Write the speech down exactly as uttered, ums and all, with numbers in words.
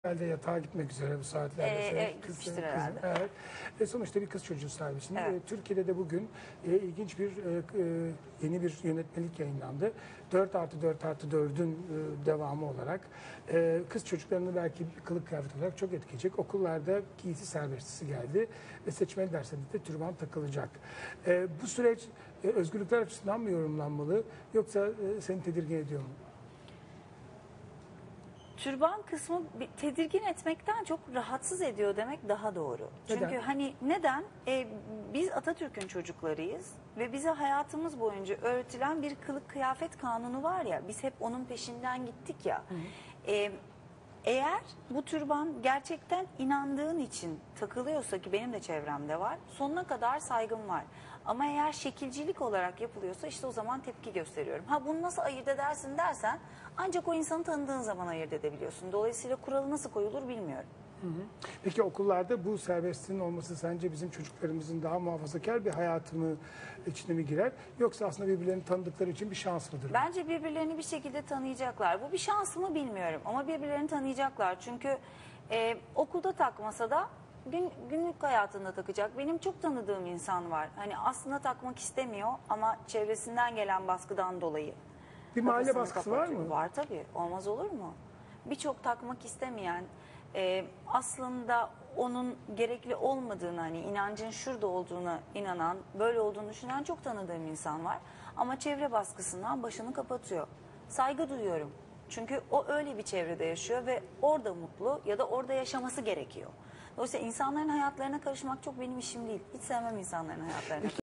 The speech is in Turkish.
Herhalde yatağa gitmek üzere bu saatlerde. Ee, Senin evet, gitmiştir herhalde. Evet. E, sonuçta bir kız çocuğu sahibisin. Evet. E, Türkiye'de de bugün e, ilginç bir e, e, yeni bir yönetmelik yayınlandı. dört artı dört artı dördün e, devamı olarak e, kız çocuklarını belki kılık kıyafet olarak çok etkileyecek. Okullarda giysi serbestisi geldi ve seçmeli derslerde de türban takılacak. E, bu süreç e, özgürlükler açısından mı yorumlanmalı yoksa e, seni tedirgin ediyor mu? Türban kısmı bir tedirgin etmekten çok rahatsız ediyor demek daha doğru. Çünkü Neden? hani neden? E, biz Atatürk'ün çocuklarıyız ve bize hayatımız boyunca öğretilen bir kılık kıyafet kanunu var ya, biz hep onun peşinden gittik ya. E, eğer bu türban gerçekten inandığın için takılıyorsa, ki benim de çevremde var, sonuna kadar saygım var. Ama eğer şekilcilik olarak yapılıyorsa işte o zaman tepki gösteriyorum. Ha, bunu nasıl ayırt edersin dersen, ancak o insanı tanıdığın zaman ayırt edebiliyorsun. Dolayısıyla kuralı nasıl koyulur bilmiyorum. Hı hı. Peki okullarda bu serbestliğin olması sence bizim çocuklarımızın daha muhafazakar bir hayatını içine mi girer? Yoksa aslında birbirlerini tanıdıkları için bir şans mıdır? Bence birbirlerini bir şekilde tanıyacaklar. Bu bir şans mı bilmiyorum ama birbirlerini tanıyacaklar. Çünkü e, okulda takmasa da gün, günlük hayatında takacak. Benim çok tanıdığım insan var. Hani aslında takmak istemiyor ama çevresinden gelen baskıdan dolayı. Bir mahalle kafasını baskısı var kapatıyor. mı? Var tabii. Olmaz olur mu? Birçok takmak istemeyen, e, aslında onun gerekli olmadığını, hani inancın şurada olduğuna inanan, böyle olduğunu düşünen çok tanıdığım insan var. Ama çevre baskısından başını kapatıyor. Saygı duyuyorum. Çünkü o öyle bir çevrede yaşıyor ve orada mutlu ya da orada yaşaması gerekiyor. Dolayısıyla insanların hayatlarına karışmak çok benim işim değil. Hiç sevmem insanların hayatlarına.